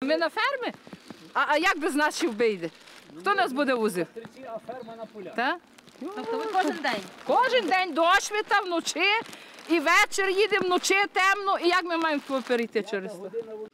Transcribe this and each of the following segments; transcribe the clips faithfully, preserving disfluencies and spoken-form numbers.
Ми на фермі? А, а як без нас ще вбийде? Хто нас буде возив? А ферма на полях. Так? Тобто ви кожен день? Кожен день до світа, вночі, і вечір їдемо, вночі темно. І як ми маємо перейти через це?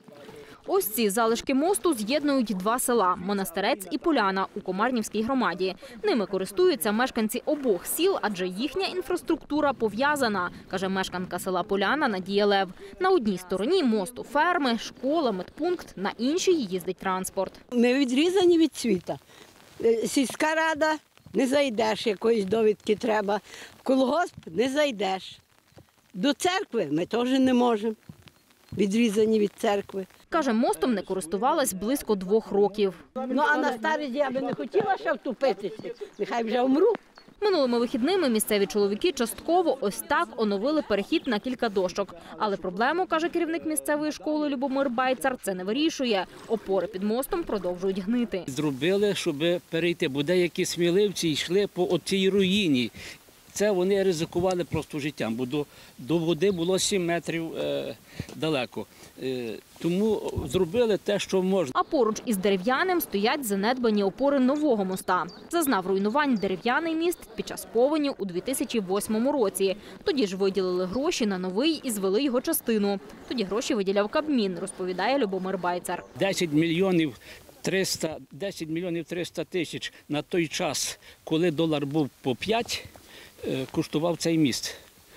Ось ці залишки мосту з'єднують два села – Монастирець і Поляна у Комарнівській громаді. Ними користуються мешканці обох сіл, адже їхня інфраструктура пов'язана, каже мешканка села Поляна Надія Лев. На одній стороні мосту ферми, школа, медпункт, на іншій їздить транспорт. Ми відрізані від світа. Сільська рада – не зайдеш, якоїсь довідки треба. В колгосп – не зайдеш. До церкви ми теж не можемо. Відрізані від церкви. Каже, мостом не користувалась близько двох років. Ну, а на старість я би не хотіла ще втупитися. Нехай вже вмру. Минулими вихідними місцеві чоловіки частково ось так оновили перехід на кілька дощок. Але проблему, каже керівник місцевої школи Любомир Байцар, це не вирішує. Опори під мостом продовжують гнити. Зробили, щоб перейти, бо деякі сміливці йшли по цій руїні. Це вони ризикували просто життям, бо до, до води було сім метрів е, далеко. Е, тому зробили те, що можна. А поруч із дерев'яним стоять занедбані опори нового моста. Зазнав руйнувань дерев'яний міст під час повені у дві тисячі восьмому році. Тоді ж виділили гроші на новий і звели його частину. Тоді гроші виділяв Кабмін, розповідає Любомир Байцар. десять мільйонів триста, десять мільйонів триста тисяч на той час, коли долар був по п'ять, коштував цей міст.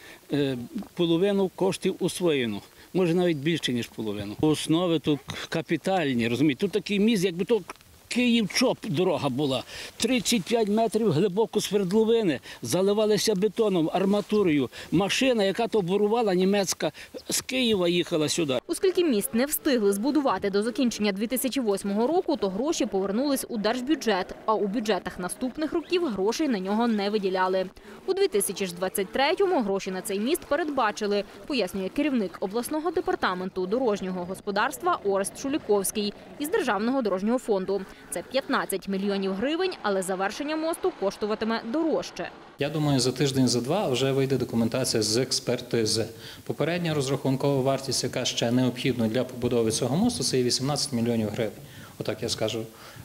Половину коштів усвоєно, може навіть більше, ніж половину. Основи тут капітальні, розумієте, тут такий міст, якби то Київ-Чоп дорога була. тридцять п'ять метрів глибоко свердловини, заливалися бетоном, арматурою. Машина, яка то бурувала, німецька, з Києва їхала сюди. Оскільки міст не встигли збудувати до закінчення дві тисячі восьмого року, то гроші повернулись у держбюджет, а у бюджетах наступних років грошей на нього не виділяли. У дві тисячі двадцять третьому гроші на цей міст передбачили, пояснює керівник обласного департаменту дорожнього господарства Орест Шуліковський із Державного дорожнього фонду. Це п'ятнадцять мільйонів гривень, але завершення мосту коштуватиме дорожче. Я думаю, за тиждень, за два вже вийде документація з експертизи. Попередня розрахункова вартість, яка ще необхідна для побудови цього мосту, це вісімнадцять мільйонів гривень. Отак я скажу,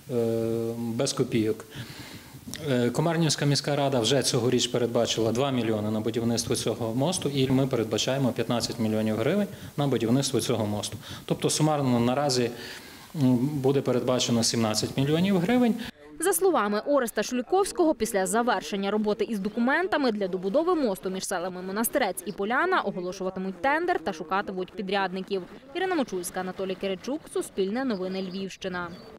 без копійок. Комарнівська міська рада вже цьогоріч передбачила два мільйони на будівництво цього мосту, і ми передбачаємо п'ятнадцять мільйонів гривень на будівництво цього мосту. Тобто сумарно наразі буде передбачено сімнадцять мільйонів гривень. За словами Ореста Шуліковського, після завершення роботи із документами для добудови мосту між селами Монастирець і Поляна оголошуватимуть тендер та шукатимуть підрядників. Ірина Мочульська, Анатолій Киричук, Суспільне новини, Львівщина.